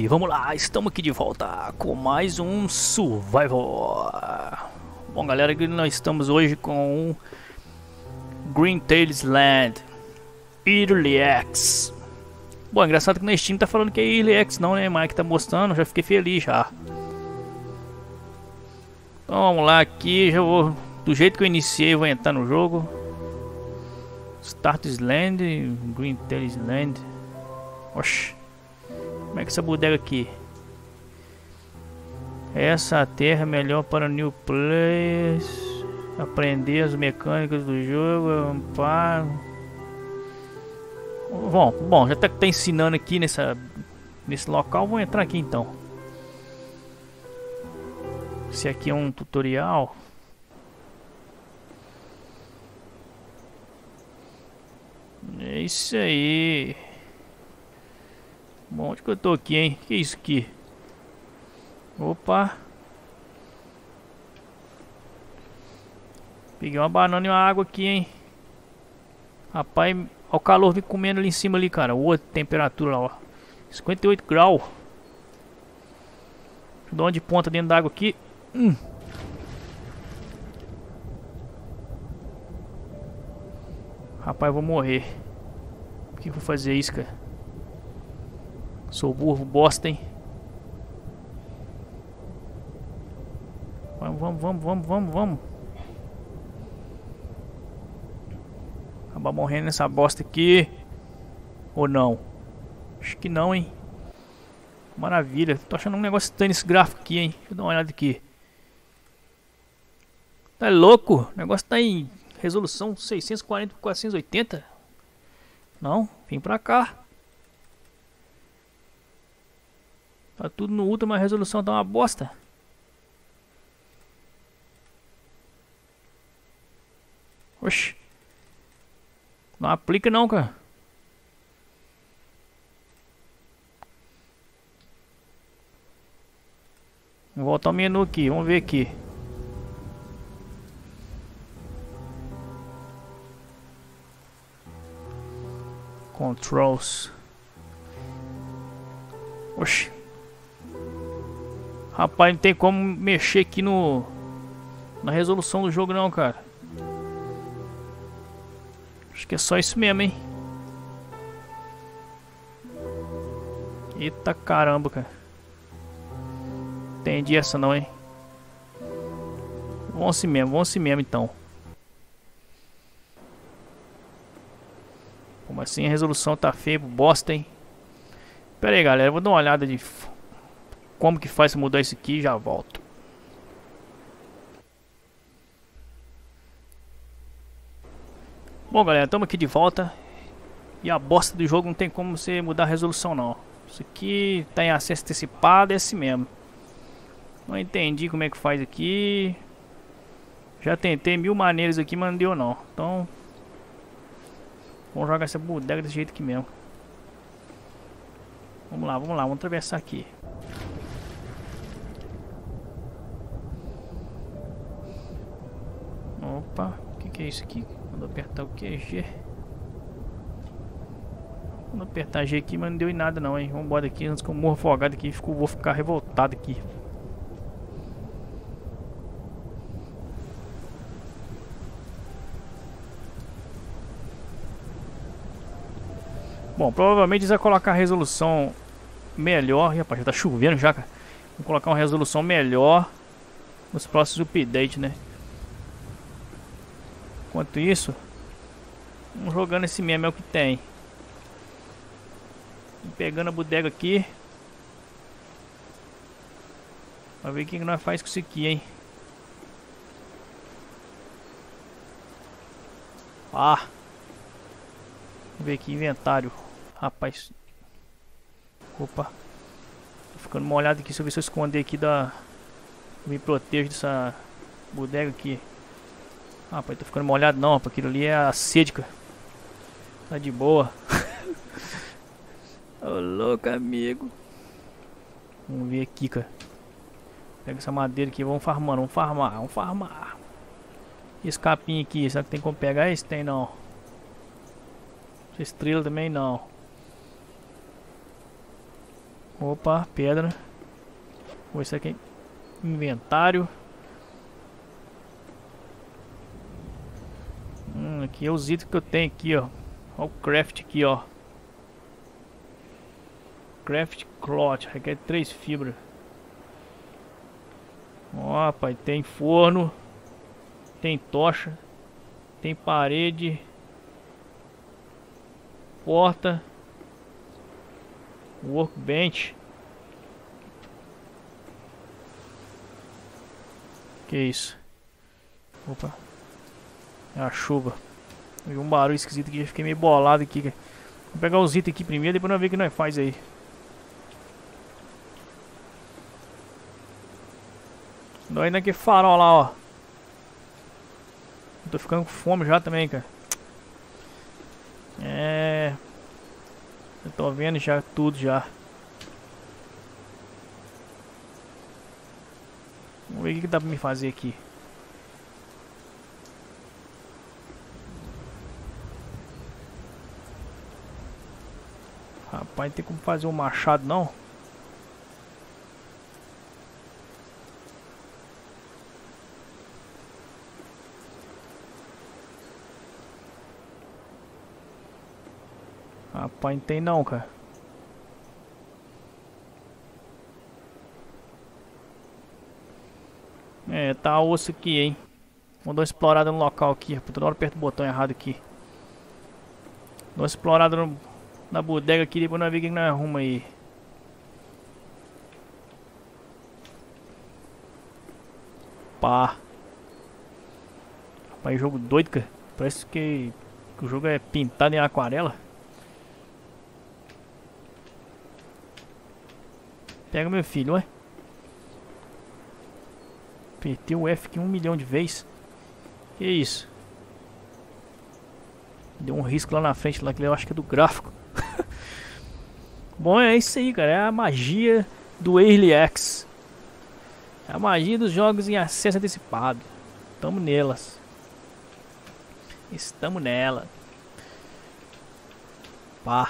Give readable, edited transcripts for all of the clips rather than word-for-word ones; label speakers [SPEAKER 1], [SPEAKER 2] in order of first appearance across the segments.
[SPEAKER 1] E vamos lá, estamos aqui de volta com mais um Survival. Bom galera, aqui nós estamos hoje com Green Tales Land Early Access. Bom, engraçado que na Steam tá falando que é Early Access não, né? Mas que tá mostrando, já fiquei feliz já. Então vamos lá aqui, já vou, do jeito que eu iniciei, vou entrar no jogo. Start Land, Green Tales Land. Oxi, como é que essa bodega aqui? Essa terra é melhor para new players. Aprender as mecânicas do jogo. Amparo. Bom, já tá ensinando aqui nesse local. Vou entrar aqui então. Esse aqui é um tutorial. É isso aí. Bom, onde que eu tô aqui, hein? Que é isso aqui? Opa. Peguei uma banana e uma água aqui, hein? Rapaz, olha o calor me comendo ali em cima ali, cara. Outra temperatura lá, ó. 58 graus. Deixa eu dar uma de ponta dentro da água aqui. Rapaz, eu vou morrer. Por que eu vou fazer isso, cara? Sou burro, bosta, hein? Vamos. Acabar morrendo nessa bosta aqui. Ou não? Acho que não, hein? Maravilha. Tô achando um negócio estranho nesse gráfico aqui, hein? Deixa eu dar uma olhada aqui. Tá louco? O negócio tá em resolução 640 por 480. Não, vem pra cá. Tá tudo no ultra, mas a resolução tá uma bosta. Oxi. Não aplica não, cara. Vou voltar ao menu aqui, vamos ver aqui. Controls. Oxi. Rapaz, não tem como mexer aqui na resolução do jogo não, cara. Acho que é só isso mesmo, hein? Eita caramba, cara. Entendi essa não, hein? Vamos assim mesmo então. Como assim a resolução tá feia, bosta, hein? Pera aí, galera, eu vou dar uma olhada de como que faz pra mudar isso aqui e já volto. Bom, galera, estamos aqui de volta. E a bosta do jogo não tem como você mudar a resolução não. Isso aqui tá em acesso antecipado, é assim mesmo. Não entendi como é que faz aqui. Já tentei mil maneiras aqui, mas não deu não. Então vamos jogar essa bodega desse jeito aqui mesmo. Vamos lá, vamos atravessar aqui. Opa, o que é isso aqui? Quando apertar o QG. Quando apertar G aqui, mas não deu em nada não, hein? Vamos embora aqui antes que eu morra afogado aqui. Vou ficar revoltado aqui. Bom, provavelmente eles vão colocar a resolução melhor. Ih, rapaz, já tá chovendo já, cara. Vou colocar uma resolução melhor nos próximos updates, né? Enquanto isso, vamos jogando esse mesmo, é o que tem. Pegando a bodega aqui. Pra ver o que nós faz com isso aqui, hein? Vamos ver aqui, inventário. Rapaz. Opa. Tô ficando molhado aqui, deixa eu ver se eu esconder aqui da... Me protejo dessa bodega aqui. Rapaz, tô ficando molhado não, porque aquilo ali é acídica. Tá de boa. Ô louco, amigo. Vamos ver aqui, cara. Pega essa madeira aqui, vamos farmando, vamos farmar. E esse capim aqui, será que tem como pegar esse? Tem não. Essa estrela também não. Opa, pedra. Vou isso aqui. Inventário. Aqui é os itens que eu tenho aqui, ó. Olha o craft aqui, ó. Craft cloth, requer 3 fibras. Ó, rapaz, tem forno. Tem tocha. Tem parede. Porta. Workbench. Que isso? Opa. É a chuva. Ouvi um barulho esquisito aqui, fiquei meio bolado aqui. Vou pegar os itens aqui primeiro, depois nós ver o que nós faz aí. Nós naquele farol lá, ó. Eu tô ficando com fome já também, cara. É... Eu tô vendo já tudo já. Vamos ver o que dá pra me fazer aqui. Rapaz, não tem como fazer um machado não. Rapaz, não tem não, cara. É, tá osso aqui, hein. Vamos dar uma explorada no local aqui. Toda hora aperto o botão errado aqui. Dá uma explorada na bodega aqui, depois nós vemos o que nós arruma aí. Pá. Rapaz, jogo doido, cara. Parece que o jogo é pintado em aquarela. Pega, meu filho, ué. Apertei o F aqui 1 milhão de vezes. Que isso? Deu um risco lá na frente, lá que eu acho que é do gráfico. Bom, é isso aí, cara. É a magia do Early Access. É a magia dos jogos em acesso antecipado. Tamo nelas. Estamos nela. Pá.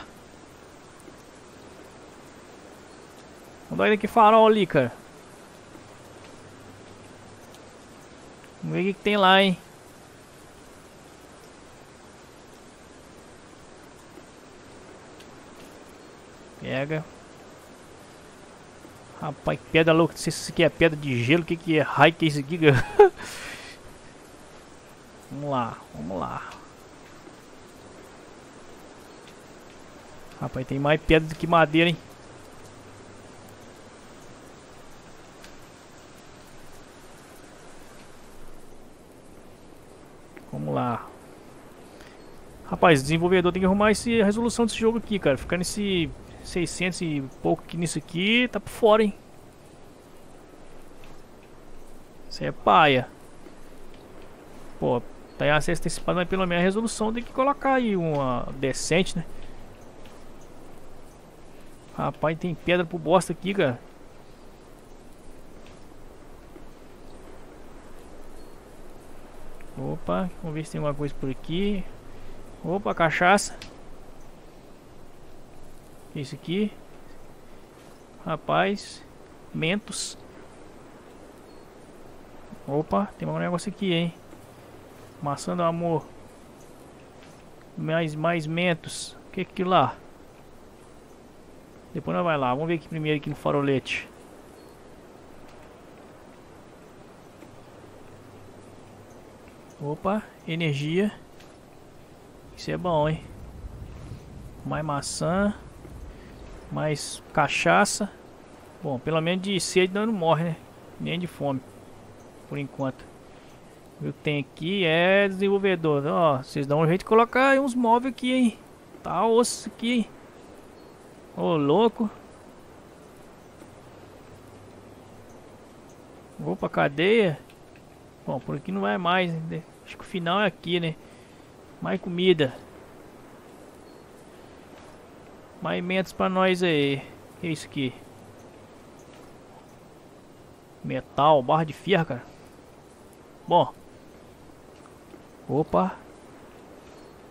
[SPEAKER 1] Vamos dar aqui farol ali, cara. Vamos ver o que tem lá, hein. Pega. Rapaz, pedra louca. Não sei se isso aqui é pedra de gelo. O que é raio que é isso aqui, cara? Vamos lá, vamos lá. Rapaz, tem mais pedra do que madeira, hein. Vamos lá. Rapaz, o desenvolvedor tem que arrumar a resolução desse jogo aqui, cara. Ficar nesse 600 e pouco aqui nisso aqui, tá por fora, hein. Isso é paia. Pô, tá em acesso antecipado, mas pelo menos a resolução tem que colocar aí uma decente, né. Rapaz, tem pedra pro bosta aqui, cara. Opa, vamos ver se tem alguma coisa por aqui. Opa, cachaça. Isso aqui. Rapaz, mentos. Opa, tem um negócio aqui, hein. Maçã do amor. Mais mentos. O que é aquilo lá? Depois nós vai lá. Vamos ver aqui primeiro aqui no farolete. Opa, energia. Isso é bom, hein. Mais maçã. Mais cachaça. Bom, pelo menos de sede não morre, né. Nem de fome. Por enquanto. O que tem aqui é desenvolvedor. Ó, vocês dão um jeito de colocar aí uns móveis aqui, hein. Tá osso aqui, hein. Ô, louco. Opa, cadeia. Bom, por aqui não vai mais, né? Acho que o final é aqui, né? Mais comida. Mais mentos pra nós aí. Que é isso aqui? Metal, barra de ferro, cara. Bom. Opa.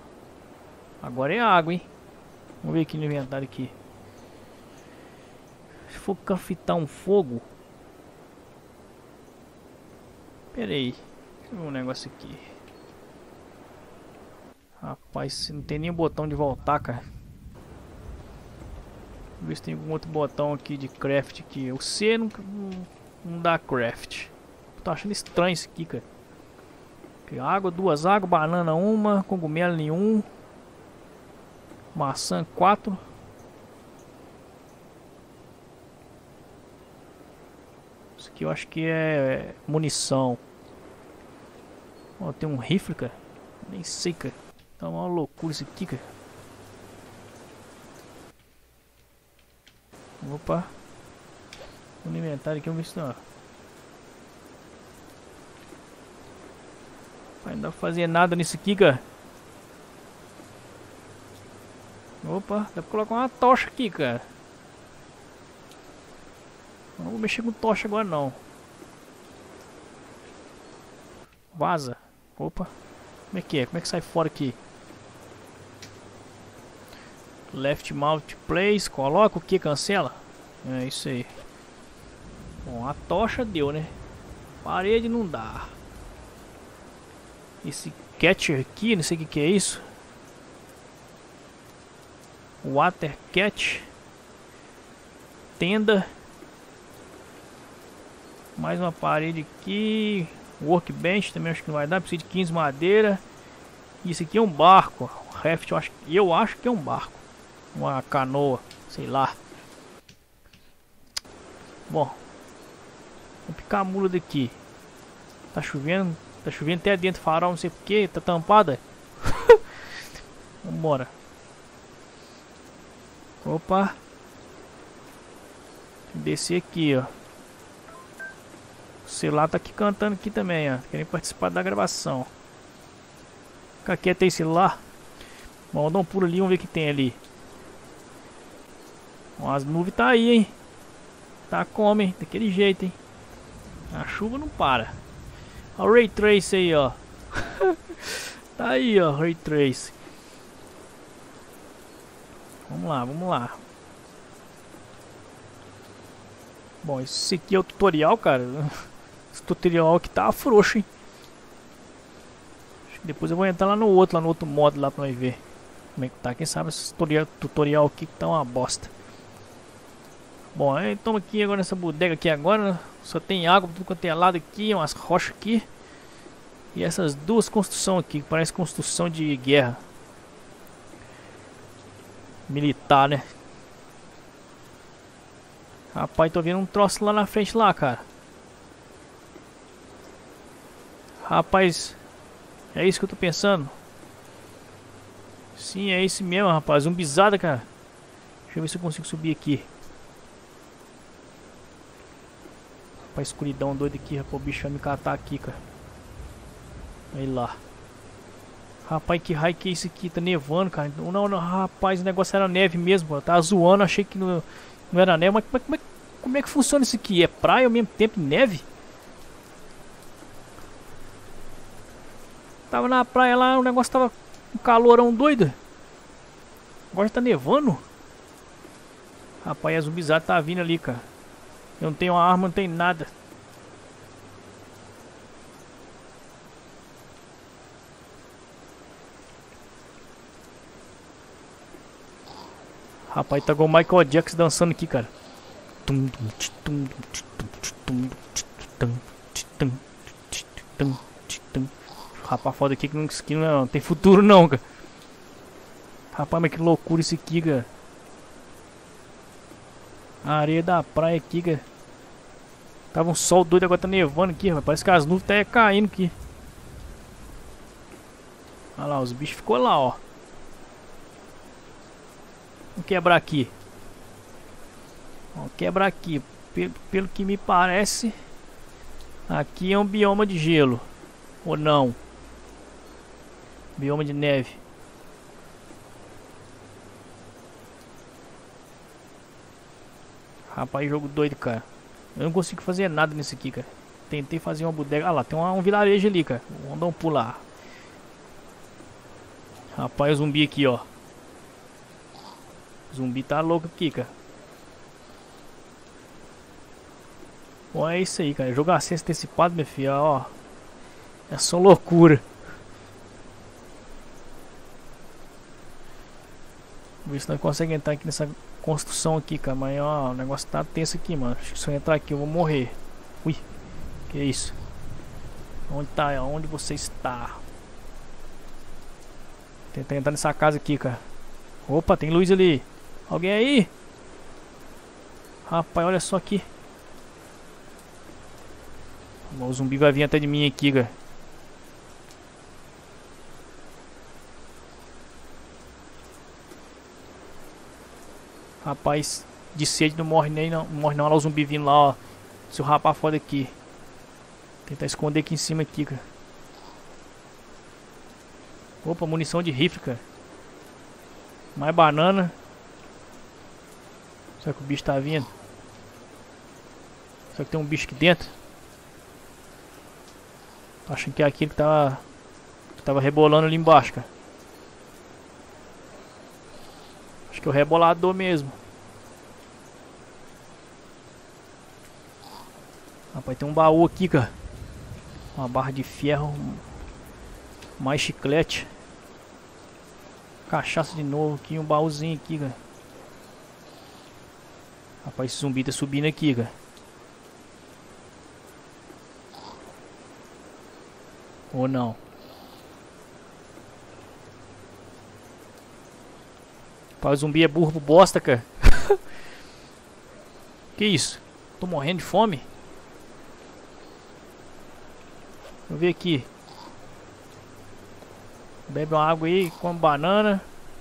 [SPEAKER 1] Agora é água, hein? Vamos ver aqui no inventário aqui. Se for craftar um fogo... Pera aí. Deixa eu ver um negócio aqui. Rapaz, não tem nem botão de voltar, cara. Vamos ver se tem algum outro botão aqui de craft aqui. O C não dá craft. Tô achando estranho isso aqui, cara. Aqui, água, 2 águas, banana 1, cogumelo nenhum. Maçã 4. Isso aqui eu acho que é munição. Ó, tem um rifle, cara. Nem sei, cara. Tá uma loucura isso aqui, cara. Opa. No inventário aqui, vamos ver se não. Não dá pra fazer nada nisso aqui, cara. Opa, dá pra colocar uma tocha aqui, cara. Não vou mexer com tocha agora, não. Vaza. Opa. Como é que é? Como é que sai fora aqui? Left mount place. Coloca o que? Cancela? É isso aí. Bom, a tocha deu, né? Parede não dá. Esse catcher aqui, não sei o que é isso. Water cat. Tenda. Mais uma parede aqui. Workbench também acho que não vai dar. Precisa de 15 madeira. Isso aqui é um barco. O raft eu acho que é um barco. Uma canoa. Sei lá. Bom. Vou picar a mula daqui. Tá chovendo. Tá chovendo até dentro do farol. Não sei porquê. Tá tampada. Vambora. Opa. Descer aqui, ó. O celular tá aqui cantando aqui também, ó. Querem participar da gravação. Fica quieto aí, celular. Bom, vamos dar um pulo ali, vamos ver o que tem ali. Bom, as nuvens tá aí, hein. Tá como, hein. Daquele jeito, hein. A chuva não para. Olha o Ray Trace aí, ó. Tá aí, ó, Ray Trace. Vamos lá, vamos lá. Bom, esse aqui é o tutorial, cara. Esse tutorial aqui tá frouxo, hein. Acho que depois eu vou entrar lá no outro modo lá pra nós ver como é que tá. Quem sabe esse tutorial aqui que tá uma bosta. Bom, aí estamos aqui agora nessa bodega aqui agora, né? Só tem água tudo quanto é lado aqui, umas rochas aqui. E essas duas construções aqui, que parece construção de guerra militar, né? Rapaz, tô vendo um troço lá na frente lá, cara. Rapaz, é isso que eu tô pensando. Sim, é isso mesmo, rapaz. Zumbizada, cara. Deixa eu ver se eu consigo subir aqui. Rapaz, escuridão doido aqui, rapaz. O bicho vai me catar aqui, cara. Aí lá. Rapaz, que raio que é isso aqui? Tá nevando, cara. Não, não, rapaz, o negócio era neve mesmo. Eu tava zoando, achei que não era neve. Mas como é que funciona isso aqui? É praia ao mesmo tempo neve? Tava na praia lá, o negócio tava um calorão doido. Agora tá nevando. Rapaz, a zumbizada tá vindo ali, cara. Eu não tenho uma arma, não tenho nada. Rapaz, tá igual o Michael Jackson dançando aqui, cara. Rapaz, foda aqui que não tem futuro não, cara. Rapaz, mas que loucura isso aqui, cara. A areia da praia aqui, cara. Tava um sol doido, agora tá nevando aqui, rapaz. Parece que as nuvens tá caindo aqui. Olha lá, os bichos ficou lá, ó. Vamos quebrar aqui. Vamos quebrar aqui. Pelo que me parece, aqui é um bioma de gelo. Ou não? Bioma de neve. Rapaz, jogo doido, cara. Eu não consigo fazer nada nisso aqui, cara. Tentei fazer uma bodega. Ah lá, tem um vilarejo ali, cara. Vamos dar um pulo lá. Rapaz, o zumbi aqui, ó. O zumbi tá louco aqui, cara. Bom, é isso aí, cara. Jogo acesso antecipado, meu filho, ó. É só loucura. Vamos ver se nós conseguimos entrar aqui nessa construção aqui, cara. Mas ó, o negócio tá tenso aqui, mano. Acho que se eu entrar aqui eu vou morrer. Ui, que isso? Onde tá? Onde você está? Tentar entrar nessa casa aqui, cara. Opa, tem luz ali. Alguém aí? Rapaz, olha só aqui. O zumbi vai vir até de mim aqui, cara. Rapaz, de sede não morre nem não. Não morre não, olha o zumbi vindo lá, ó. Se eu rapar fora aqui. Tentar esconder aqui em cima aqui, cara. Opa, munição de rifle, cara. Mais banana. Será que o bicho tá vindo? Será que tem um bicho aqui dentro? Tô achando que é aquele que tava rebolando ali embaixo, cara. Acho que é o rebolador mesmo. Rapaz, tem um baú aqui, cara. Uma barra de ferro. Mais chiclete. Cachaça de novo aqui. Um baúzinho aqui, cara. Rapaz, esse zumbi tá subindo aqui, cara. Ou não? Rapaz, o zumbi é burro pro bosta, cara. Que isso? Tô morrendo de fome. Deixa eu ver aqui. Bebe uma água aí, come banana.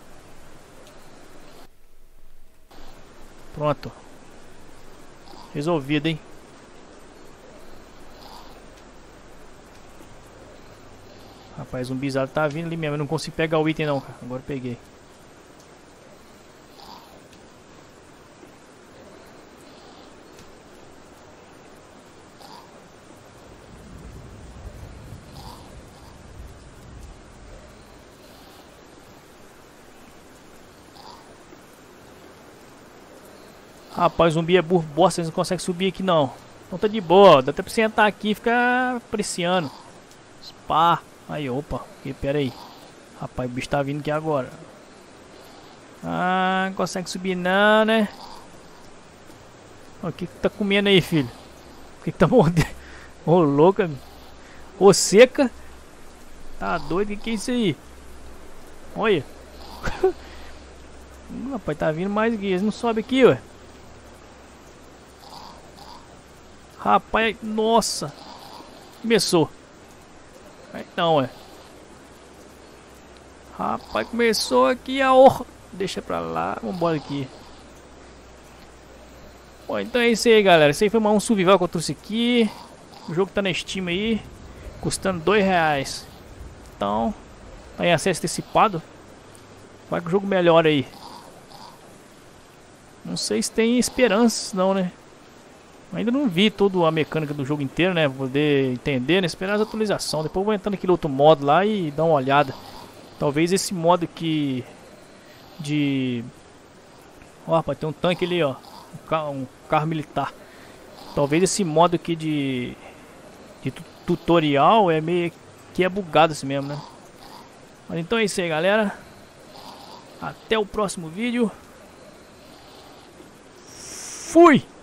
[SPEAKER 1] Pronto. Resolvido, hein? Rapaz, o zumbizado tá vindo ali mesmo. Eu não consigo pegar o item não, cara. Agora eu peguei. Rapaz, o zumbi é burro bosta, eles não conseguem subir aqui não. Então tá de boa, dá até pra você entrar aqui e ficar apreciando. Pá. Aí, opa, pera aí. Rapaz, o bicho tá vindo aqui agora. Ah, não consegue subir não, né? O que tá comendo aí, filho? O que tá mordendo? Ô, louca. Ô, seca. Tá doido? O que é isso aí? Olha. Rapaz, tá vindo mais aqui. Eles não sobem aqui, ué. Rapaz, nossa. Começou. Aí não, ué. Rapaz, começou aqui a horra. Deixa pra lá. Vambora aqui. Bom, então é isso aí, galera. Esse aí foi mais um survival que eu trouxe aqui. O jogo tá na Steam aí. Custando R$2. Então, tá em acesso antecipado. Vai que o jogo melhora aí. Não sei se tem esperança, não, né? Ainda não vi toda a mecânica do jogo inteiro, né? Pra poder entender, né? Esperar as atualizações. Depois eu vou entrar naquele outro modo lá e dar uma olhada. Talvez esse modo aqui de... Ó, rapaz, tem um tanque ali, ó. Um carro militar. Talvez esse modo aqui de tutorial é meio que é bugado assim mesmo, né? Mas então é isso aí, galera. Até o próximo vídeo. Fui!